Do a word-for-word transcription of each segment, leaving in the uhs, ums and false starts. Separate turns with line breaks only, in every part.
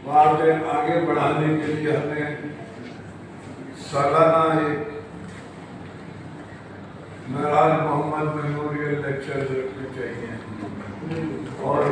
باتیں آگے بڑھانے کے لیے ہمیں سالانہ ایک معراج محمد میموریل لیکچر رکھنے چاہیے، اور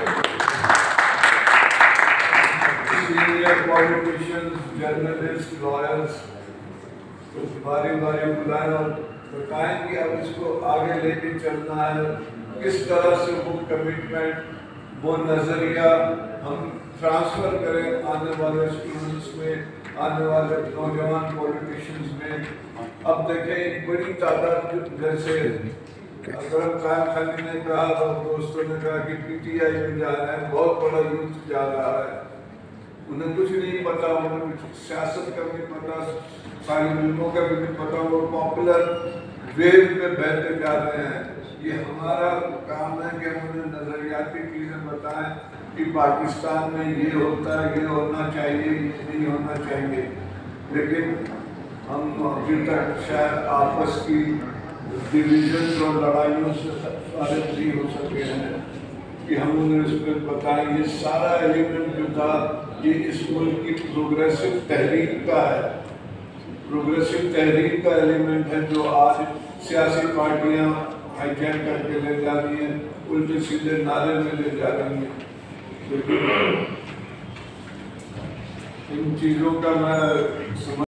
سینئر پولیٹیشنز، جرنلسٹ، لائرز کچھ باری باری بلائیں اور بتائیں کہ اب اس کو آگے لے کے چلنا ہے، کس طرح سے وہ کمٹمنٹ، وہ نظریہ ہم ٹرانسفر کریں آنے والے اسٹوڈنٹس میں، آنے والے نوجوان پولیٹیشنز میں۔ اب دیکھیں ایک بڑی تعداد، جیسے اکرم خان خانی نے کہا اور دوستوں نے کہا کہ پی ٹی آئی میں جا رہے ہیں، بہت بڑا یوتھ جا رہا ہے، انہیں کچھ نہیں پتا، انہیں سیاست کا بھی پتا، طالب علموں کا بھی نہیں پتا، وہ پاپولر ویو پہ بہتے جا رہے ہیں۔ یہ ہمارا کام ہے کہ ہم انہیں نظریاتی چیزیں بتائیں کہ پاکستان میں یہ ہوتا ہے، یہ ہونا چاہیے، یہ نہیں ہونا چاہیے، لیکن ہم ابھی تک شاید آپس کی ڈویژنز اور لڑائیوں سے فارغ نہیں ہو سکے ہیں کہ ہم انہیں اس پہ بتائیں۔ یہ سارا ایلیمنٹ جو تھا یہ اس ملک کی پروگریسو تحریک کا ہے، پروگریسو تحریک کا ایلیمنٹ ہے، جو آج سیاسی پارٹیاں ہائی جیک کر کے لے جا رہی ہیں، الٹے سیدھے نعرے میں لے جا رہی ہیں۔ لیکن ان چیزوں کا میں